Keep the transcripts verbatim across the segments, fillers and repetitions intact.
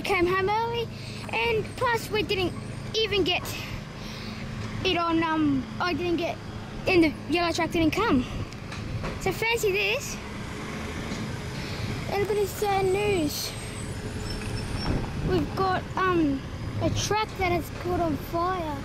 came home early, and plus we didn't even get it on, um, I didn't get, and the yellow truck didn't come. So fancy this. And look at this sad news. We've got um, a truck that has caught on fire.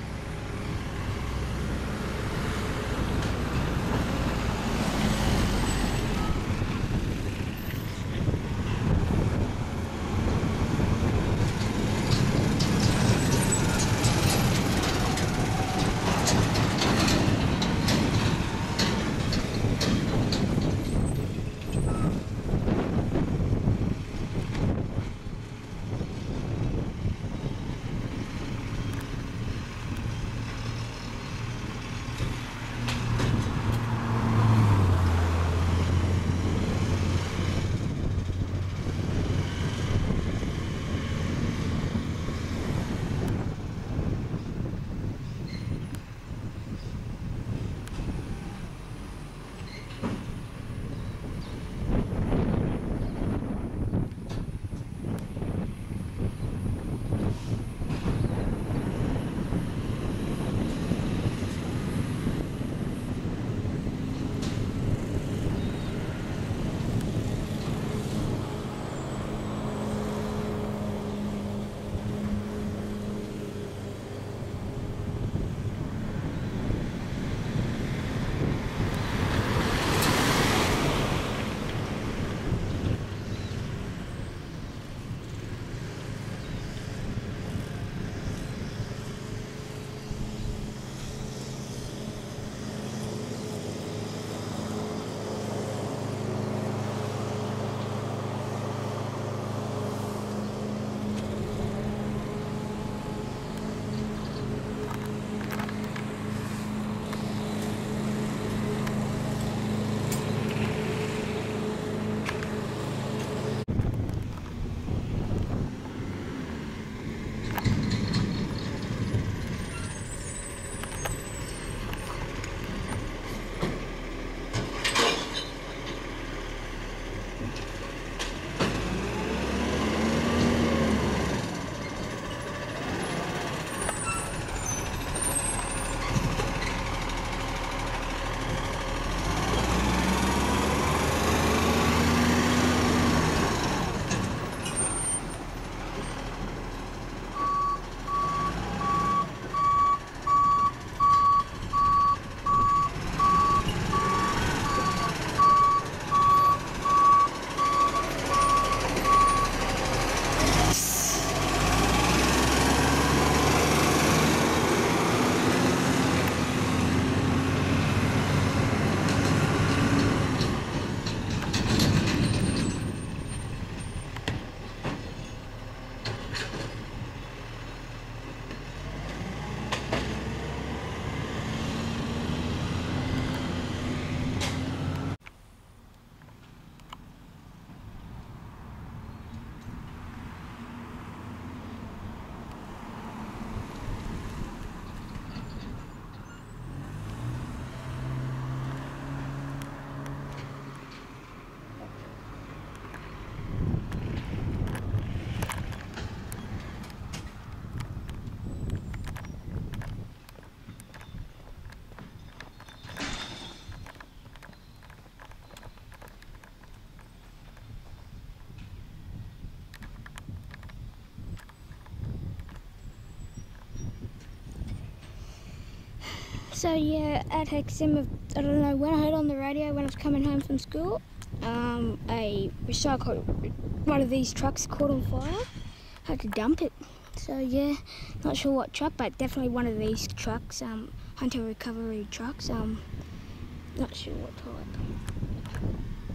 So yeah, at Hexham, I don't know, when I heard on the radio when I was coming home from school, um, a recycle, one of these trucks caught on fire, had to dump it. So yeah, not sure what truck, but definitely one of these trucks, um, hunter recovery trucks, um, not sure what type.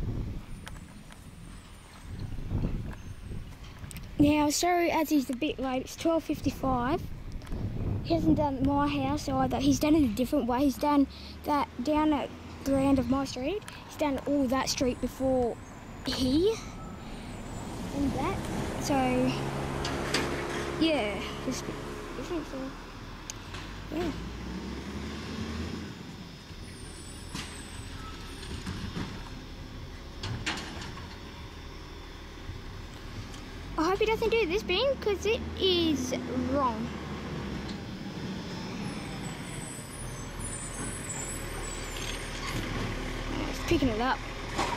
Now, sorry as he's a bit late, it's twelve fifty-five. He hasn't done my house either. He's done it a different way. He's done that down at the end of my street. He's done all that street before here and that. So yeah, just different. So yeah. I hope hope he doesn't do this bin because it is wrong. It's picking it up.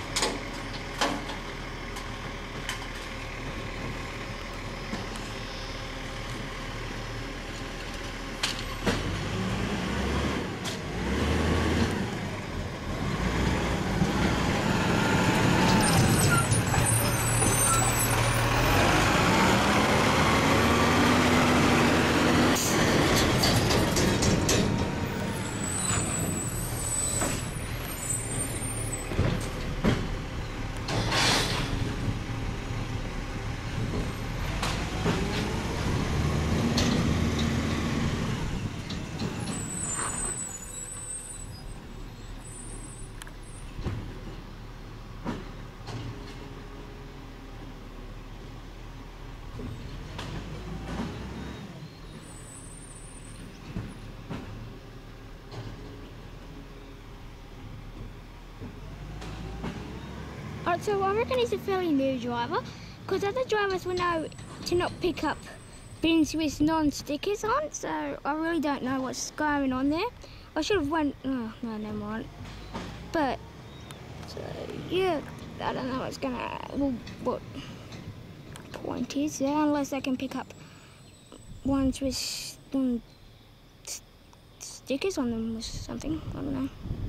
Alright, so I reckon he's a fairly new driver, because other drivers will know to not pick up bins with non-stickers on, so I really don't know what's going on there. I should have went, oh no, never mind. But, so, yeah, I don't know what's gonna, well, what point is there, unless I can pick up ones with um, stickers on them or something, I don't know.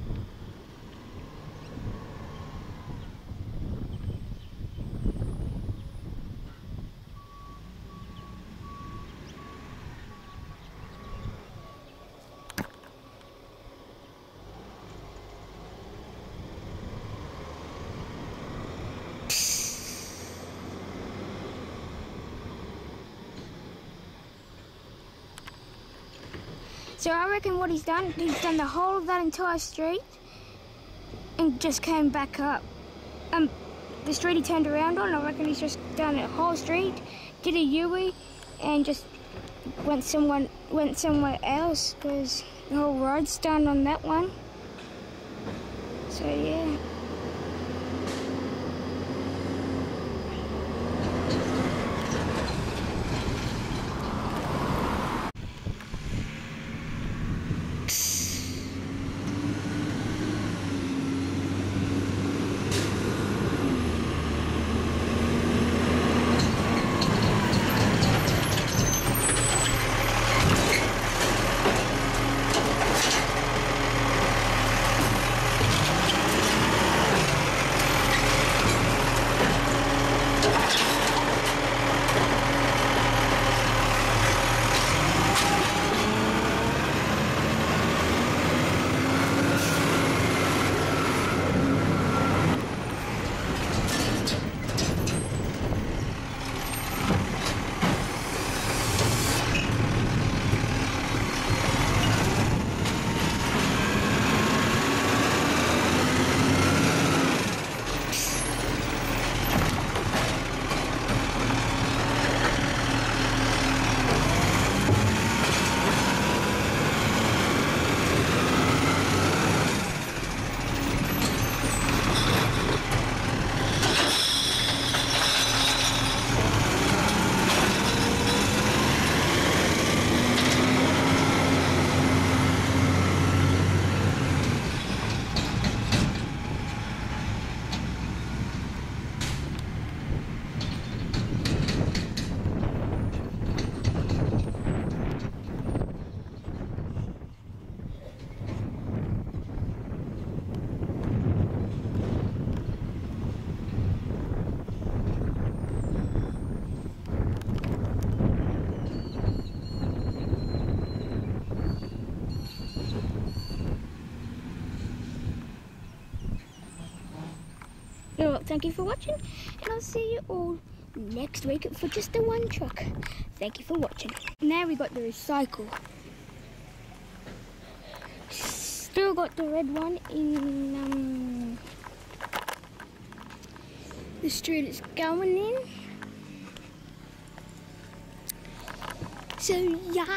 So I reckon what he's done, he's done the whole of that entire street and just came back up. Um, the street he turned around on, I reckon he's just done the whole street, did a U-E and just went someone went somewhere else because the whole road's done on that one. So yeah. Well, thank you for watching, and I'll see you all next week for just the one truck. Thank you for watching. Now we got the recycle. Still got the red one in um, the street it's going in. So yeah.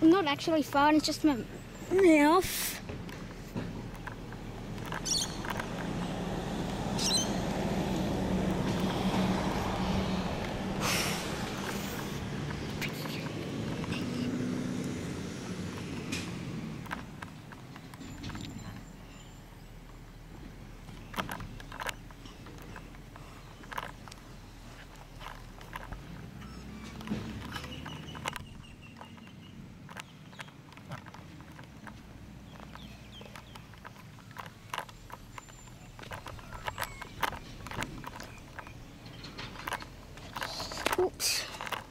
not actually farting, it's just my mouth. Oops.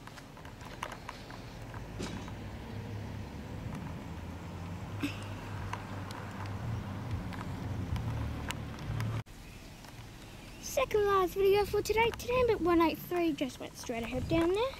Second last video for today. Today I'm at one eighty-three, just went straight ahead down there.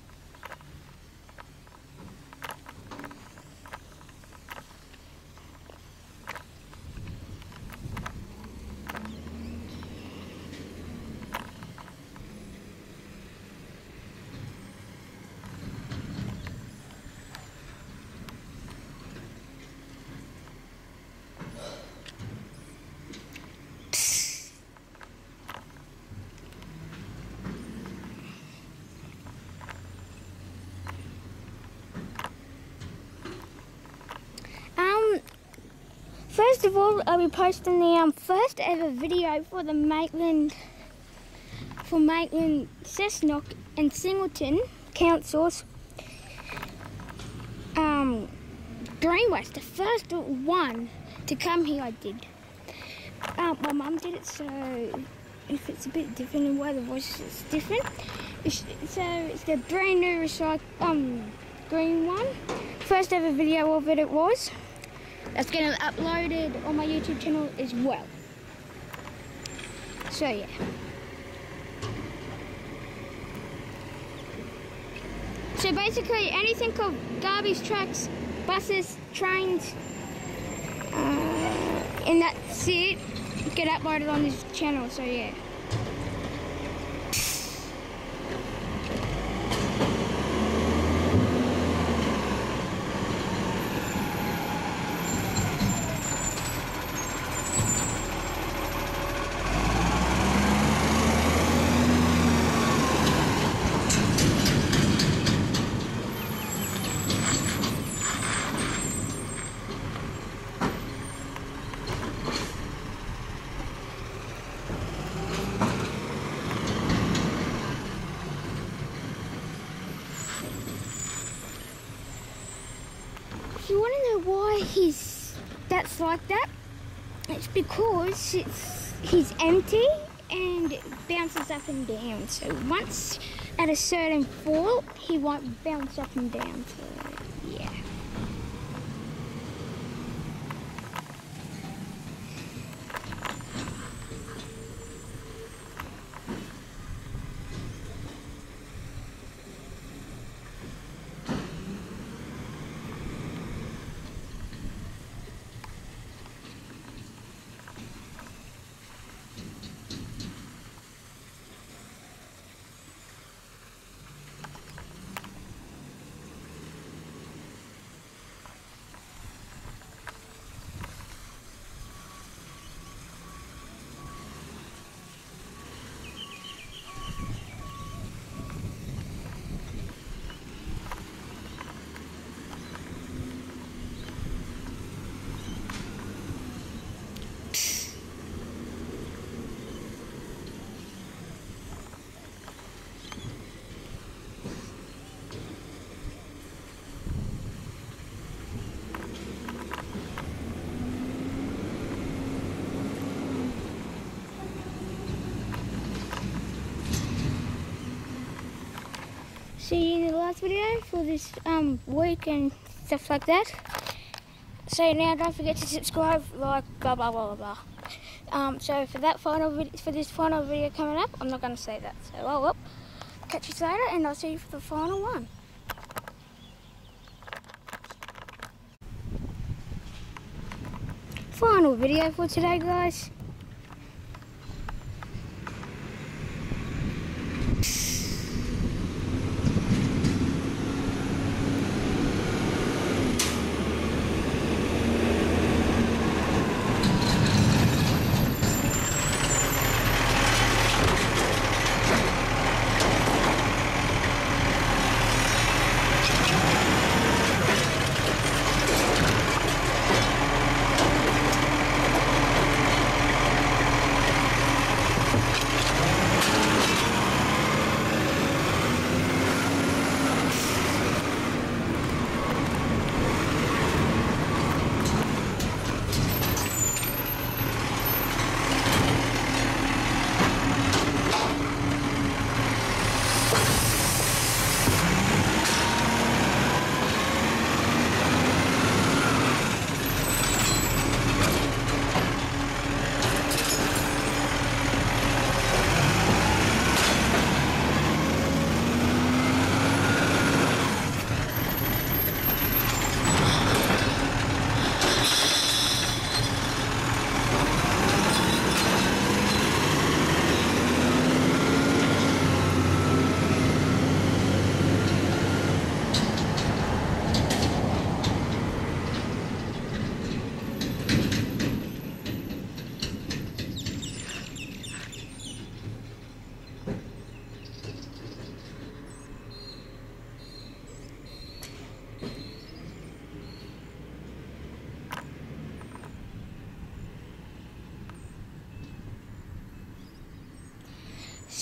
First of all, I'll be posting the um, first ever video for the Maitland, for Maitland, Cessnock and Singleton councils. Um, Greenways, the first one to come here I did. Um, my mum did it, so if it's a bit different in the way the voice is different. It's, so it's the brand new recycle, um, green one. First ever video of it it was. That's going to be uploaded on my YouTube channel as well. So yeah. So basically anything of garbage trucks, buses, trains, uh, and that's it, get uploaded on this channel, so yeah. If you want to know why he's that's like that, it's because it's he's empty and it bounces up and down. So once at a certain fall, he won't bounce up and down. So yeah. See you in the last video for this um, week and stuff like that. So now don't forget to subscribe, like, blah blah blah blah blah. Um, so for that final vid for this final video coming up, I'm not going to say that. So well, well, catch you later, and I'll see you for the final one. Final video for today, guys.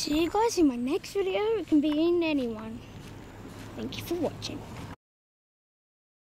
See you guys in my next video. It can be in anyone. Thank you for watching.